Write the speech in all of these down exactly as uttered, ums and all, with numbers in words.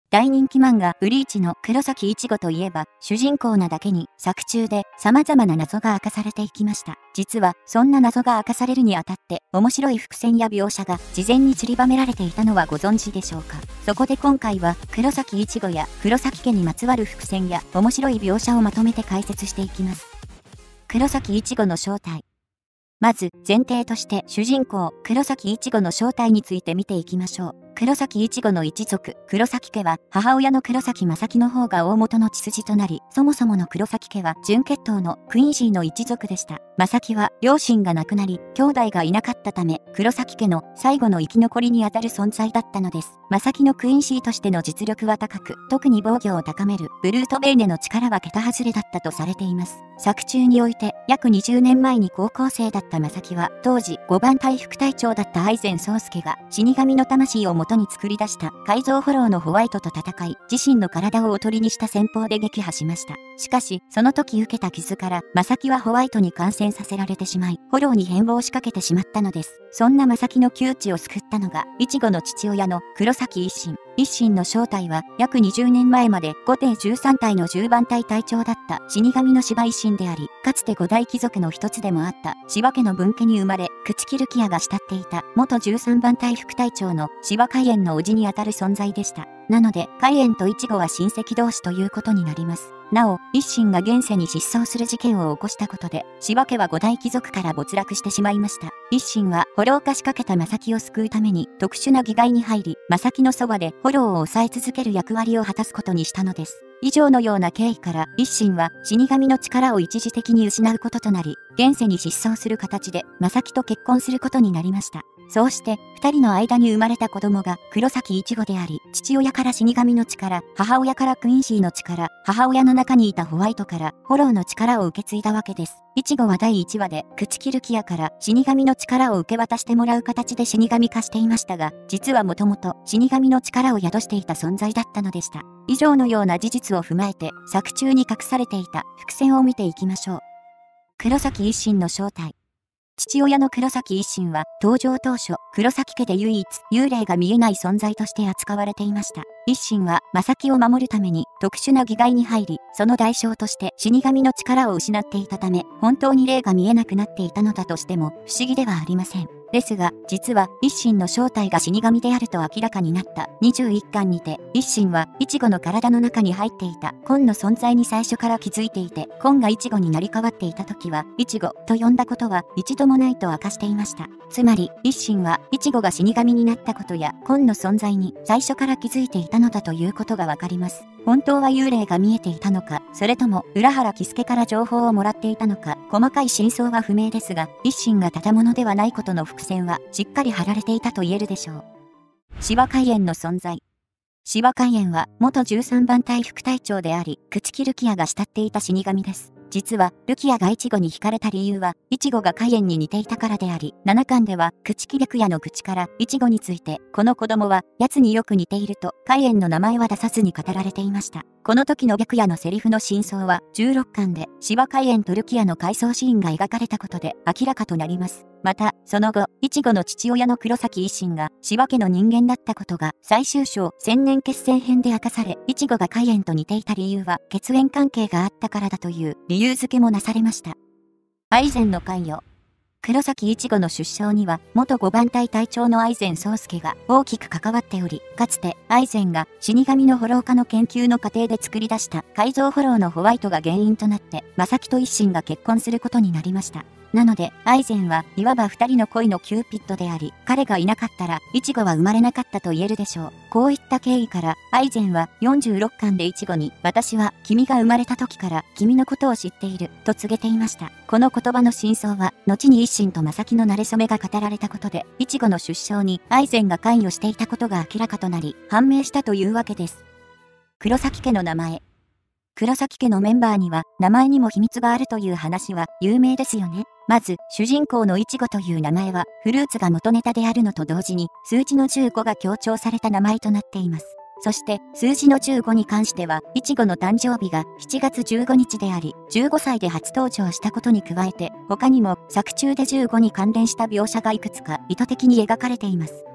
大人気漫画ブリーチの黒崎一護といえば、主人公なだけに作中で様々な謎が明かされていきました。実はそんな謎が明かされるにあたって面白い伏線や描写が事前に散りばめられていたのはご存知でしょうか。そこで今回は黒崎一護や黒崎家にまつわる伏線や面白い描写をまとめて解説していきます。黒崎一護の正体。まず前提として主人公黒崎一護の正体について見ていきましょう。黒崎一護の一族、黒崎家は母親の黒崎正樹の方が大元の血筋となり、そもそもの黒崎家は純血統のクインシーの一族でした。正樹は両親が亡くなり、兄弟がいなかったため、黒崎家の最後の生き残りにあたる存在だったのです。正樹のクインシーとしての実力は高く、特に防御を高めるブルートベーネの力は桁外れだったとされています。作中において、約にじゅうねんまえに高校生だった正樹は、当時ごばん隊副隊長だった愛禅宗介が死神の魂を元に作り出した改造フォローのホワイトと戦い、自身の体をおとりにした戦法で撃破しました。しかし、その時受けた傷から、正樹はホワイトに感染させられてしまい、フォローに変貌しかけてしまったのです。そんな正樹の窮地を救ったのが、一護の父親の黒崎一心。一心の正体は、約にじゅうねんまえまで後手じゅうさん隊のじゅうばん隊隊長だった死神の芝一心であり、かつて五大貴族の一つでもあった芝家の分家に生まれ、朽木ルキアが慕っていた元じゅうさんばん隊副隊長の芝海援の叔父にあたる存在でした。なので、海援と一護は親戚同士ということになります。なお、一心が現世に失踪する事件を起こしたことで、芝家は五大貴族から没落してしまいました。一心は、フォロー化しかけた正樹を救うために、特殊な義骸に入り、正樹のそばでフォローを抑え続ける役割を果たすことにしたのです。以上のような経緯から、一心は死神の力を一時的に失うこととなり、現世に失踪する形で、正樹と結婚することになりました。そうして、二人の間に生まれた子供が黒崎一護であり、父親から死神の力、母親からクインシーの力、母親の中にいたホワイトからフォローの力を受け継いだわけです。一護はだいいちわで、朽木ルキアから死神の力を受け渡してもらう形で死神化していましたが、実はもともと死神の力を宿していた存在だったのでした。以上のような事実を踏まえて、作中に隠されていた伏線を見ていきましょう。黒崎一心の正体。父親の黒崎一心は登場当初、黒崎家で唯一幽霊が見えない存在として扱われていました。一心は正樹を守るために特殊な義骸に入り、その代償として死神の力を失っていたため、本当に霊が見えなくなっていたのだとしても不思議ではありません。ですが、実は一心の正体が死神であると明らかになったにじゅういっかんにて、一心は一護の体の中に入っていた根の存在に最初から気づいていて、根が一護になり変わっていた時は、一護と呼んだことは一度もないと明かしていました。つまり、一心は一護が死神になったことや根の存在に最初から気づいていたのだということがわかります。本当は幽霊が見えていたのか、それとも浦原喜助から情報をもらっていたのか、細かい真相は不明ですが、一心がただ者ではないことの伏線はしっかり張られていたと言えるでしょう。芝海援の存在。芝海援は元じゅうさんばん隊副隊長であり、朽木ルキアが慕っていた死神です。実は、ルキアが一護に惹かれた理由は、一護が海援に似ていたからであり、ななかんでは、朽木白夜の口から、一護について、この子供は、奴によく似ていると、海援の名前は出さずに語られていました。この時の白夜のセリフの真相は、じゅうろっかんで、芝海援とルキアの回想シーンが描かれたことで、明らかとなります。また、その後、一護の父親の黒崎一心が、芝家の人間だったことが、最終章、千年決戦編で明かされ、一護が海援と似ていた理由は、血縁関係があったからだという、理由付けもなされました。愛禅の関与。黒崎一護の出生には、元ごばん隊隊長の愛禅宗介が大きく関わっており、かつて愛禅が死神のフォロー化の研究の過程で作り出した改造フォローのホワイトが原因となって、正樹と一心が結婚することになりました。なので、愛禅はいわば二人の恋のキューピッドであり、彼がいなかったら、一護は生まれなかったと言えるでしょう。こういった経緯から、愛禅はよんじゅうろっかんで一護に、私は君が生まれた時から君のことを知っている、と告げていました。この言葉の真相は、後に一心と正樹の馴れ初めが語られたことで、一護の出生に愛禅が関与していたことが明らかとなり、判明したというわけです。黒崎家の名前。黒崎家のメンバーには名前にも秘密があるという話は有名ですよね。まず、主人公の一護という名前はフルーツが元ネタであるのと同時に数字のじゅうごが強調された名前となっています。そして数字のじゅうごに関しては、イチゴの誕生日がしちがつじゅうごにちであり、じゅうごさいで初登場したことに加えて、他にも作中でじゅうごに関連した描写がいくつか意図的に描かれています。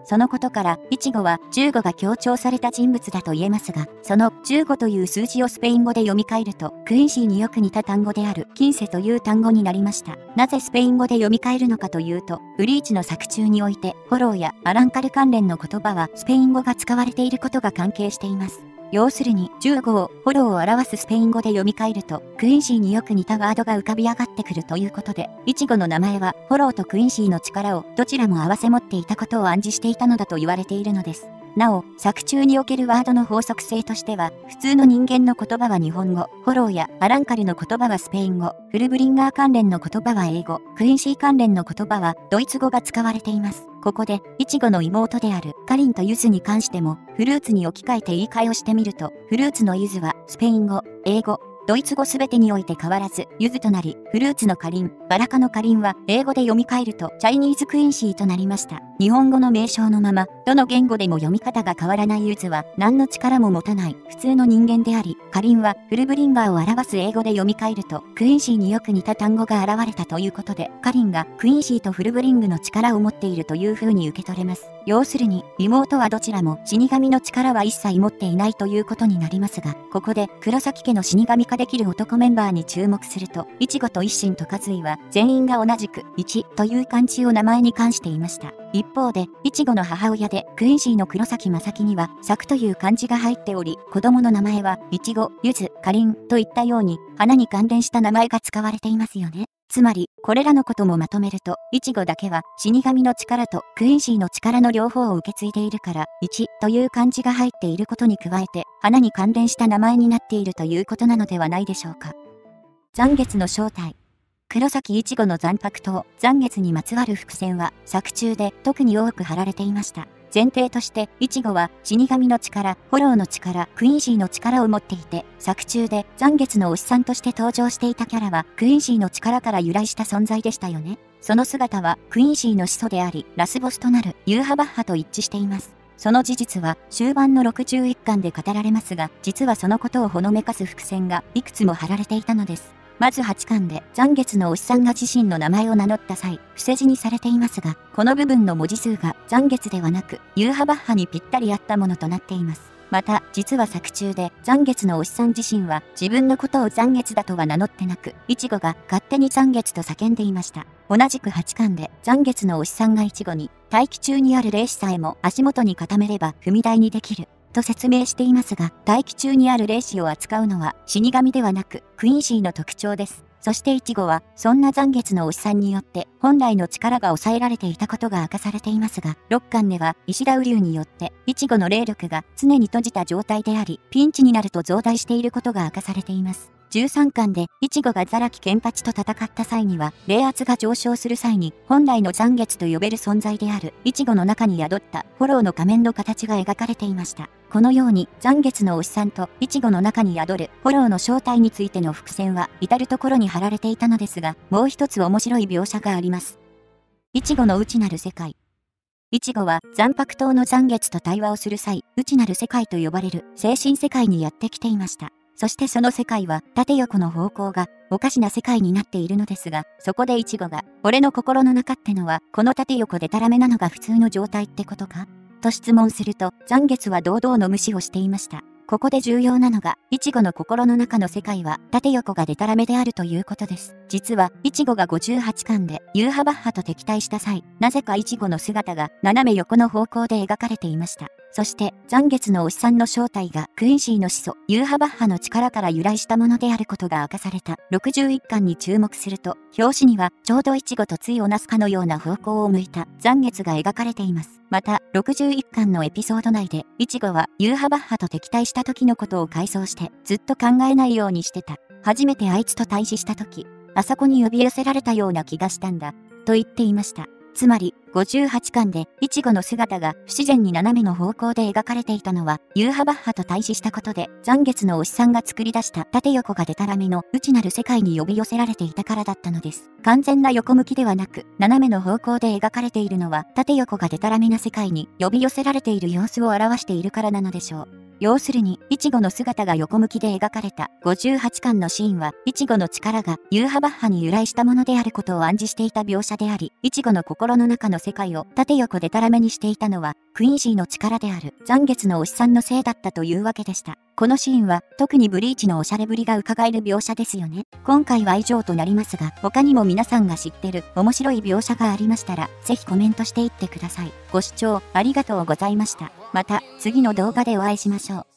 そのことから、イチゴはじゅうごが強調された人物だと言えますが、そのじゅうごという数字をスペイン語で読み替えると、クインシーによく似た単語である、キンセという単語になりました。なぜスペイン語で読み替えるのかというと、ブリーチの作中において、フォローやアランカル関連の言葉はスペイン語が使われていることが関係しています。要するに、じゅうごをフォローを表すスペイン語で読み替えると、クインシーによく似たワードが浮かび上がってくるということで、イチゴの名前はフォローとクインシーの力をどちらも併せ持っていたことを暗示していたのだと言われているのです。なお、作中におけるワードの法則性としては、普通の人間の言葉は日本語、フォローやアランカルの言葉はスペイン語、フルブリンガー関連の言葉は英語、クインシー関連の言葉はドイツ語が使われています。ここで、イチゴの妹であるカリンとユズに関しても、フルーツに置き換えて言い換えをしてみると、フルーツのユズはスペイン語、英語、ドイツ語すべてにおいて変わらず、ユズとなり、フルーツのカリン、バラ科のカリンは、英語で読み替えると、チャイニーズクインシーとなりました。日本語の名称のまま、どの言語でも読み方が変わらないユズは、何の力も持たない、普通の人間であり、カリンは、フルブリンガーを表す英語で読み替えると、クインシーによく似た単語が現れたということで、カリンが、クインシーとフルブリングの力を持っているという風に受け取れます。要するに、妹はどちらも、死神の力は一切持っていないということになりますが、ここで、黒崎家の死神化できる男メンバーに注目すると、イチゴと一心とカズイは、全員が同じく、いちという漢字を名前に冠していました。一方で、イチゴの母親で、クインシーの黒崎正樹には、作という漢字が入っており、子供の名前は、イチゴ、ユズ、カリンといったように、花に関連した名前が使われていますよね。つまり、これらのこともまとめると、イチゴだけは死神の力とクインシーの力の両方を受け継いでいるから、いちという漢字が入っていることに加えて、花に関連した名前になっているということなのではないでしょうか。残月の正体。黒崎イチゴの残白刀、残月にまつわる伏線は、作中で特に多く貼られていました。前提として、イチゴは死神の力、フォローの力、クインシーの力を持っていて、作中で残月の推しさんとして登場していたキャラは、クインシーの力から由来した存在でしたよね。その姿は、クインシーの始祖であり、ラスボスとなるユーハバッハと一致しています。その事実は終盤のろくじゅういっかんで語られますが、実はそのことをほのめかす伏線がいくつも貼られていたのです。まずはちかんで残月の推しさんが自身の名前を名乗った際、伏せ字にされていますが、この部分の文字数が残月ではなく、ユーハバッハにぴったり合ったものとなっています。また、実は作中で残月の推しさん自身は自分のことを残月だとは名乗ってなく、イチゴが勝手に残月と叫んでいました。同じくはちかんで残月の推しさんがイチゴに、大気中にある霊視さえも足元に固めれば踏み台にできる。と説明していますが、大気中にある霊視を扱うのは死神ではなくクインシーの特徴です。そしてイチゴはそんな残月の推しさんによって本来の力が抑えられていたことが明かされていますが、ろっかんでは石田雨竜によってイチゴの霊力が常に閉じた状態であり、ピンチになると増大していることが明かされています。じゅうさんかんでイチゴがザラキケンパチと戦った際には、霊圧が上昇する際に本来の残月と呼べる存在であるイチゴの中に宿ったフォローの仮面の形が描かれていました。このように残月の推しさんとイチゴの中に宿るフォローの正体についての伏線は至るところに貼られていたのですが、もう一つ面白い描写があります。イチゴの内なる世界。イチゴは残白刀の残月と対話をする際、内なる世界と呼ばれる精神世界にやってきていました。そしてその世界は縦横の方向がおかしな世界になっているのですが、そこでイチゴが、俺の心の中ってのはこの縦横でたらめなのが普通の状態ってことかと質問すると、残月は堂々の無視をしていました。ここで重要なのが、イチゴの心の中の世界は縦横がデタラメであるということです。実は、イチゴがごじゅうはちかんでユーハバッハと敵対した際、なぜかイチゴの姿が斜め横の方向で描かれていました。そして、残月の推しさんの正体がクインシーの始祖、ユーハバッハの力から由来したものであることが明かされたろくじゅういっかんに注目すると、表紙にはちょうどイチゴと対をなすかのような方向を向いた残月が描かれています。また、ろくじゅういっかんのエピソード内で、イチゴはユーハバッハと敵対した時のことを回想して、ずっと考えないようにしてた。初めてあいつと対峙した時、あそこに呼び寄せられたような気がしたんだ、と言っていました。つまり、ごじゅうはちかんで、イチゴの姿が不自然に斜めの方向で描かれていたのは、ユーハバッハと対峙したことで、残月の推しさんが作り出した縦横がデタラメの内なる世界に呼び寄せられていたからだったのです。完全な横向きではなく、斜めの方向で描かれているのは、縦横がデタラメな世界に呼び寄せられている様子を表しているからなのでしょう。要するに、イチゴの姿が横向きで描かれたごじゅうはちかんのシーンは、イチゴの力がユーハバッハに由来したものであることを暗示していた描写であり、イチゴの心の中の世界を縦横でたらめにしていたのは、クインシーの力である残月の推しさんのせいだったというわけでした。このシーンは、特にブリーチのおしゃれぶりが伺える描写ですよね。今回は以上となりますが、他にも皆さんが知ってる面白い描写がありましたら、ぜひコメントしていってください。ご視聴ありがとうございました。また、次の動画でお会いしましょう。